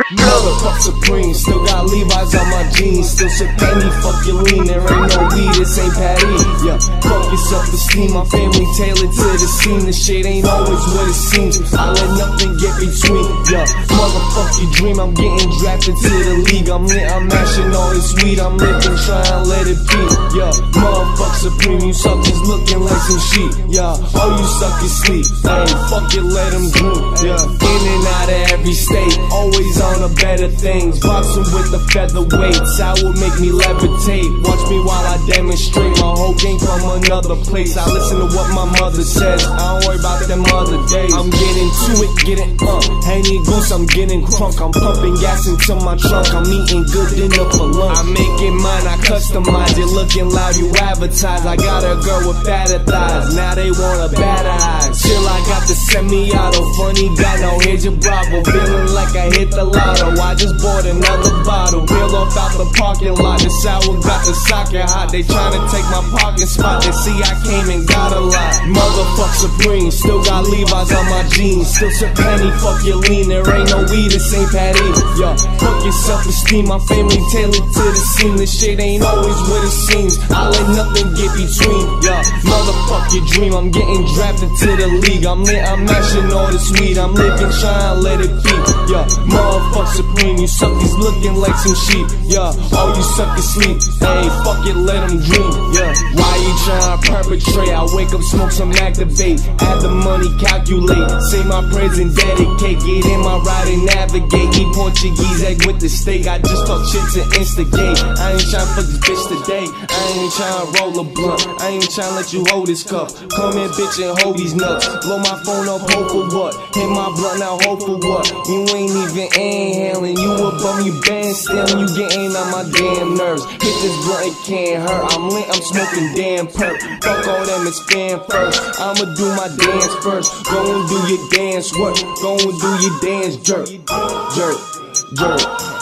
Motherfuck Supreme, still got Levi's on my jeans. Still sip penny, fuck your lean, there ain't no weed, this ain't Patty. Yeah, fuck your self-esteem, my family tailored to the scene. The shit ain't always what it seems, I let nothing get between. Yeah, motherfuck your dream, I'm getting drafted to the league. I'm lit, I'm mashing all this weed, I'm living, trying let it be. Yeah, motherfuck Supreme, you suckers looking like some sheep. Yeah, all you suckers sleep, hey, fuck it, let them dream. Yeah, in and out of every state, always on the better things. Boxing with the featherweights, I will make me levitate. Watch me while I demonstrate my whole game from another place. I listen to what my mother says, I don't worry about them other days. I'm getting to it, getting Henny Goose, I'm getting crunk. I'm pumping gas into my trunk, I'm eating good dinner for lunch. I make it mine, I customize it, looking loud, you advertise. I got a girl with fatter thighs, now they want a bad eyes. Till I got the semi-auto, funny guy, now here's your Bravo. Feeling like I hit the lotto, I just bought another bottle. Reel off out the parking lot, the sour got the socket hot. They tryna take my parking spot, they see I came and got a lot. Motherfuck Supreme, still got Levi's on my jeans. Still sip penny, fuck your lean, there ain't no weed, this ain't Patty. Yeah, fuck your self-esteem, my family tailored to the scene. This shit ain't always what it seems, I let nothing get between. Yeah, motherfuck your dream, I'm getting drafted to the league. I'm lit, I'm mashing all this weed, I'm living, trying let it be. Yeah, motherfuck Supreme, you suckers looking like some sheep. Yeah, all you suckers sleep, hey, fuck it, let them dream. Yeah, why you trying to perpetrate? I wake up, smoke some activate, add the money, calculate, say my prayers and dedicate. Get in my ride and navigate, eat Portuguese egg with the steak. I just talk shit to instigate, I ain't trying to fuck this bitch today. I ain't trying to roll a blunt, I ain't trying to let you hold this cup. Come in bitch and hold these nuts, blow my phone up, hope for what? Hit my blunt now, hope for what? You ain't even inhaling, you a bum, you band stealing, you getting on my damn nerves. Hit this blunt, it can't hurt, I'm lit, I'm smoking damn perp. Fuck all them, it's fan first, I'ma do my dance first. Go and do your dance work, go and do your dance jerk. Jerk, jerk,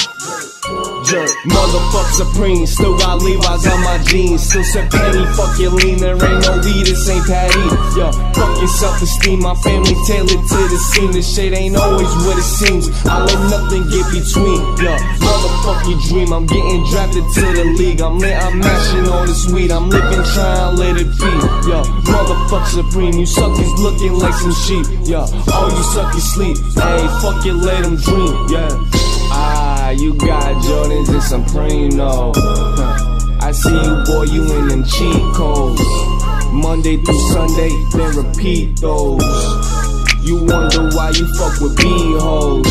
jerk. Motherfuck Supreme, still got Levi's on my jeans. Still sip penny, fuck your lean, there ain't no weed, this ain't Patty. Yeah, fuck your self-esteem, my family tailored to the scene. This shit ain't always what it seems, I let nothing get between. Yeah, motherfuck your dream, I'm getting drafted to the league. I'm lit, I'm mashing all this weed, I'm living, trying let it be. Yeah, motherfuck Supreme, you suckers looking like some sheep. Yeah, all you suckers sleep, hey, fuck it, let them dream. Yeah, you got Jordans and Supremo. I see you, boy, you in them cheat codes. Monday through Sunday, then repeat those. You wonder why you fuck with B-hoes.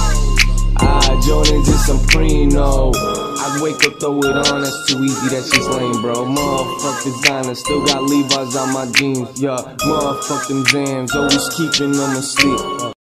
Jordans and Supremo. I wake up, throw it on, that's too easy, that's just lame, bro. Motherfuck designer, still got Levi's on my jeans. Yeah, motherfuck them jams, always keeping them asleep.